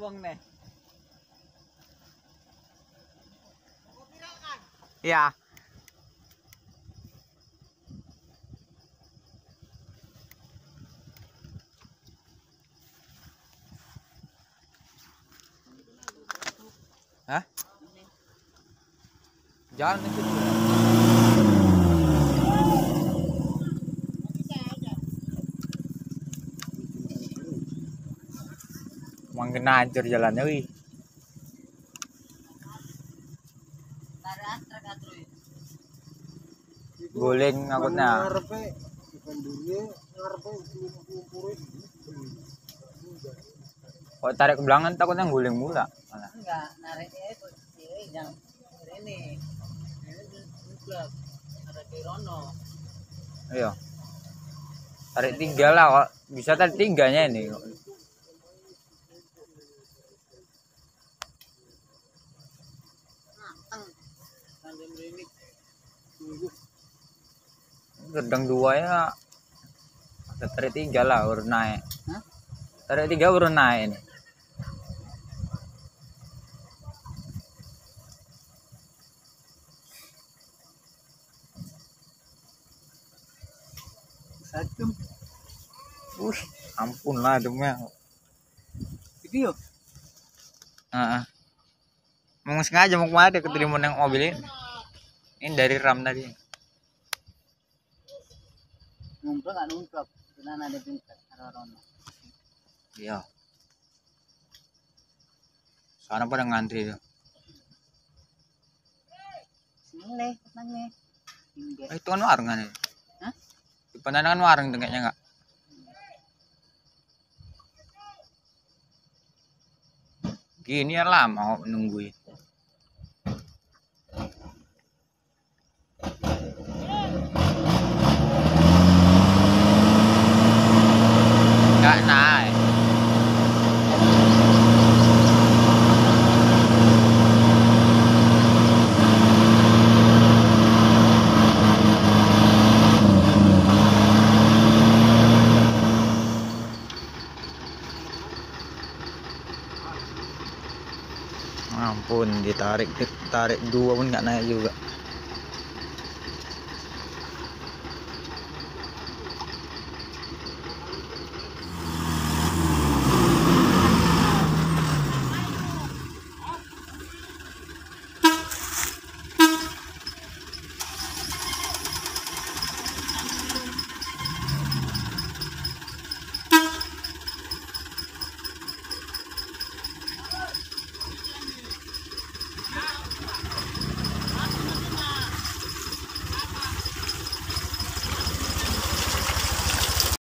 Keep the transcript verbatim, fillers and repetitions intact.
wong nih. Iya. Hah? Jalan itu. Makin hancur jalannya, wih. Guling ngakutnya. Kok tarik ke belakang takutnya guling mula. Malah. Enggak, nariknya itu yang ini. Ini blok. Ada di Rono. Iya. Tarik tiga lah kok. Bisa tarik tiganya ini. Gedang dua ya. Ada tarik tiga lah baru naik. Hah? Tarik tiga baru naik ini. Satu. Wih, ampun lah demi. Video. Heeh. Mau sengaja mau kemana keterima yang mobil ini. Ini dari RAM tadi. Ngumpul nggak ngumpul? Karena ada pintar ada Rono. Iya. Sana pada ngantri tuh. Seneng deh, seneng deh. Eh, itu kan warung kan ya? Hah? Di Pandangan warung tuh kayaknya enggak. Gini ya lama kok nungguin. Enggak naik. Ampun, ditarik ditarik dua pun nggak naik juga.